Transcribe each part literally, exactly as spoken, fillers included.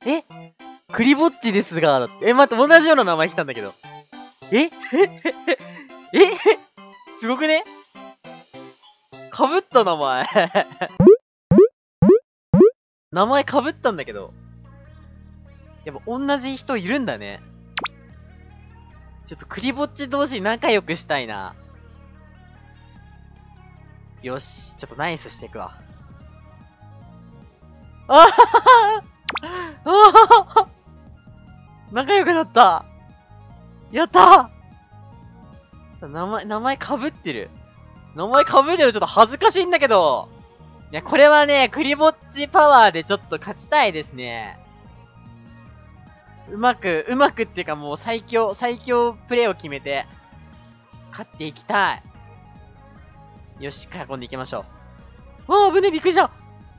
えクリぼっちですが、だって。え、待って、同じような名前来たんだけど。ええすごくねかぶった名前。名前かぶったんだけど。やっぱ同じ人いるんだね。ちょっとクリぼっち同士仲良くしたいな。よし、ちょっとナイスしていくわ。あははあ仲良くなった。やったー。名前、名前かぶってる。名前かぶってる。ちょっと恥ずかしいんだけど。いや、これはね、クリぼっちパワーでちょっと勝ちたいですね。うまく、うまくっていうかもう最強、最強プレイを決めて、勝っていきたい。よし、囲んでいきましょう。ああ、危ねえ、びっくりした。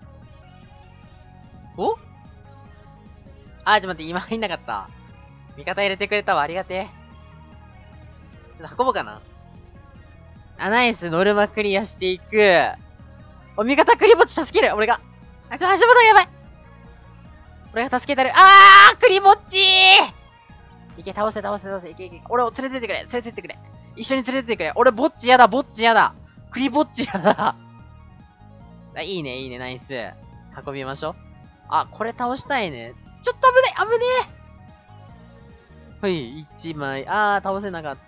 おあー、ちょっと待って、今入んなかった。味方入れてくれたわ、ありがてえ。ちょっと運ぼうかな。あ、ナイス、ノルマクリアしていく。お、味方クリぼっち助ける、俺が。あ、ちょ、橋本やばい。俺が助けたる。あークリぼっちーいけ、倒せ、倒せ、倒せ。いけ、いけ。俺を連れてってくれ、連れてってくれ。一緒に連れてってくれ。俺、ぼっちやだ、ぼっちやだ。クリぼっちやだ。あ、いいね、いいね、ナイス。運びましょう。あ、これ倒したいね。ちょっと危ない、危ねえ。はい、一枚。あー、倒せなかった。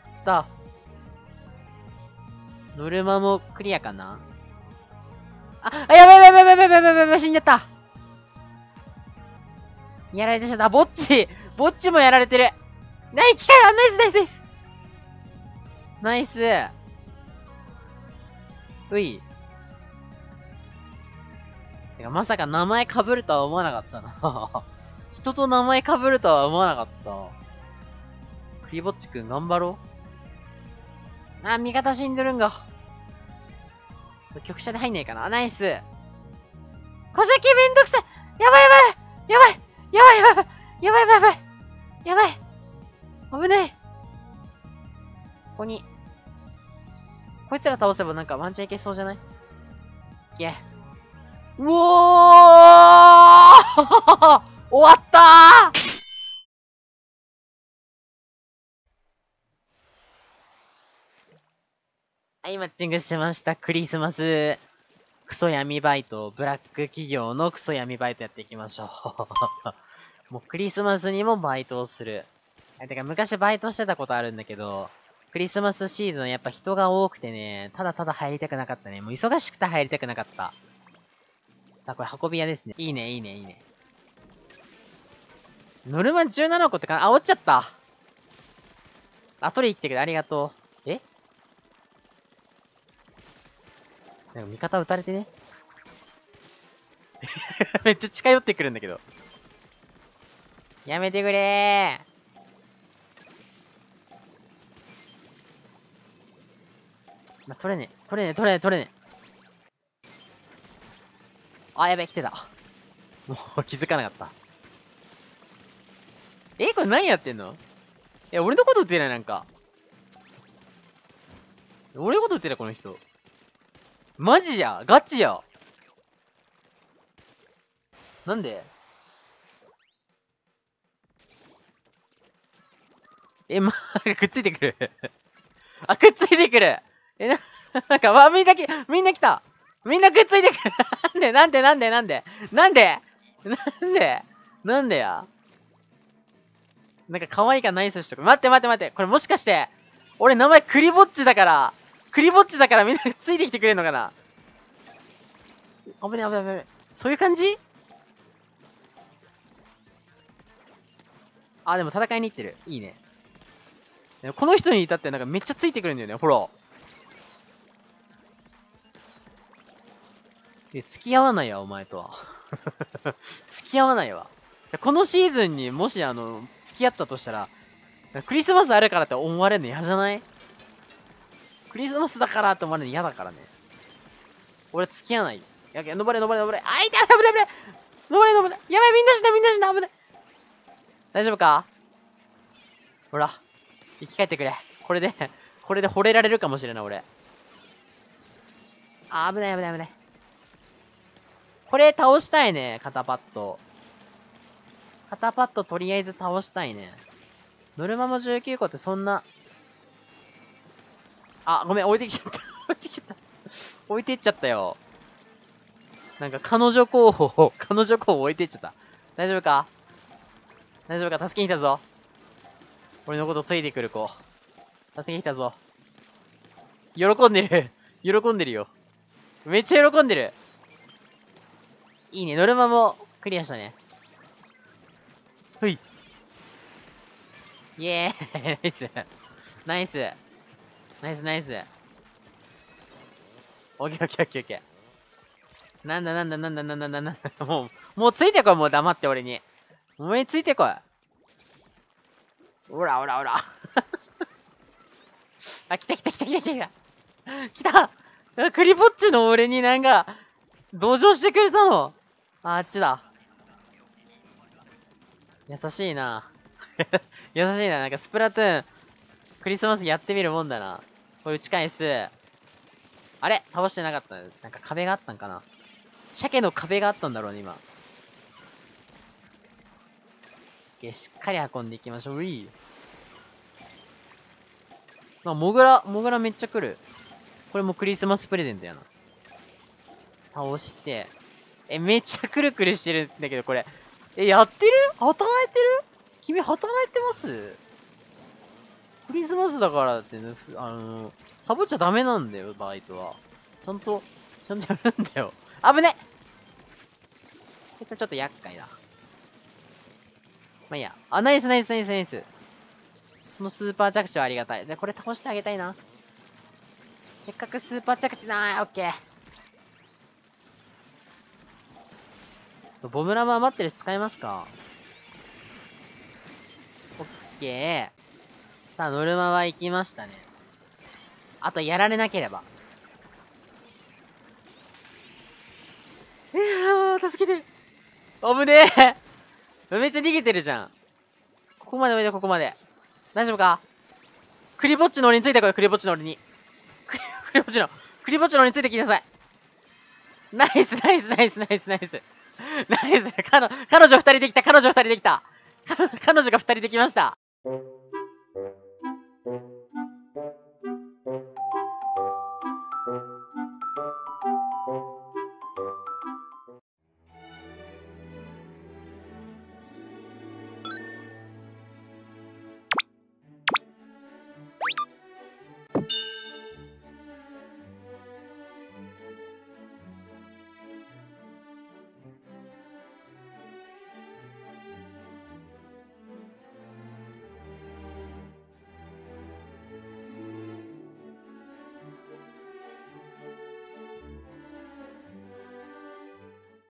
ノルマもクリアかなあ、あ、やばいやばいやばいやばいやばいやばいやばい、死んじゃった。やられてしまった。ぼっちぼっちもやられてる。ナイス機械だナイスナイスナイスナイスうい。てか、まさか名前被るとは思わなかったな。人と名前被るとは思わなかった。クリぼっちくん頑張ろう。あ、味方死んでるんが。局者で入んないかな。ナイス。小崎めんどくさい。やばいやばいやばいやばいやばいやばいやばいやばいやばい危ない。ここに。こいつら倒せばなんかワンチャンいけそうじゃない？いけ。うおー終わったーはい、マッチングしました。クリスマス。クソ闇バイト、ブラック企業のクソ闇バイトやっていきましょう。もうクリスマスにもバイトをする。てか昔バイトしてたことあるんだけど、クリスマスシーズンやっぱ人が多くてね、ただただ入りたくなかったね。もう忙しくて入りたくなかった。あ、これ運び屋ですね。いいね、いいね、いいね。ノルマじゅうななこってかなあ、落ちちゃった。あ、取りに来てくれ、ありがとう。えなんか味方撃たれてね。めっちゃ近寄ってくるんだけど。やめてくれー。ま、取れねえ。取れねえ、取れねえ、取れねえ。あ、やべえ、来てた。もう気づかなかった。え、これ何やってんのえ、俺のこと撃ってない、なんか。俺のこと撃ってない、この人。マジやガチやなんでえ、ま、くっついてくるあ、くっついてくるえ、な、なんか、わ、みんなき、みんな来たみんなくっついてくるなんでなんでなんでなんでなんでなんでやなんか可愛いかナイスしとく。待って待って待って。これもしかして、俺名前クリぼっちだから、クリぼっちだからみんなついてきてくれんのかな危ね危ね危ね。そういう感じあ、でも戦いに行ってる。いいね。この人に至ってなんかめっちゃついてくるんだよね。ほら。え、付き合わないわ、お前とは。付き合わないわ。このシーズンにもしあの、付き合ったとしたら、クリスマスあるからって思われるの嫌じゃない？クリスマスだからって思われるの嫌だからね。俺付き合わない。やけ、登れ登れ登れ。あ、いた危ない危ない登れ登れやばいみんな死なみんな死な危ない。大丈夫か？ほら。生き返ってくれ。これで、これで惚れられるかもしれない、俺。あ、危ない危ない危ない。これ倒したいね、肩パッド。 肩パッドとりあえず倒したいね。ノルマもじゅうきゅうこってそんな。あ、ごめん、置いてきちゃった。置いてきちゃった。置いてっちゃったよ。なんか彼女候補を、彼女候補置いてっちゃった。大丈夫か大丈夫か助けに来たぞ。俺のことついてくる子。助けに来たぞ。喜んでる。喜んでるよ。めっちゃ喜んでる。いいね。ノルマもクリアしたね。ほい。イエーイ。ナイス。ナイス。ナイスナイス。オッケーオッケーオッケーオッケー。なんだなんだなんだなんだなんだなんだ。もう、もうついてこい、もう黙って俺に。お前ついてこい。おらおらおら。あ、来た来た来た来た来た来た。来た。クリぼっちの俺になんか、同情してくれたの。あ、あっちだ。優しいな。優しいな。なんかスプラトゥーン、クリスマスやってみるもんだな。これ打ち返す。あれ倒してなかった。なんか壁があったんかな。鮭の壁があったんだろうね、今。しっかり運んでいきましょう。うい。あ、モグラ、モグラめっちゃ来る。これもクリスマスプレゼントやな。倒して。え、めっちゃくるくるしてるんだけど、これ。え、やってる働いてる君働いてます？クリスマスだからってね、あのー、サボっちゃダメなんだよ、バイトは。ちゃんと、ちゃんとやるんだよ。危ね！こいつはちょっと厄介だ。まあいいや。あ、ナイスナイスナイスナイス。そのスーパー着地はありがたい。じゃあこれ倒してあげたいな。せっかくスーパー着地だー。オッケー。ボムラム余ってるし使えますか？オッケー。さあ、ノルマは行きましたね。あとやられなければ。いやー、助けて。危ねえ。めっちゃ逃げてるじゃん。ここまでおいで、ここまで。大丈夫か？クリぼっちの俺についてこい、クリぼっちの俺に。クリぼっちの、クリぼっちの俺についてきなさい。ナイス、ナイス、ナイス、ナイス、ナイス。ナイス。彼女、彼女二人できた、彼女二人できた。彼女が二人できました。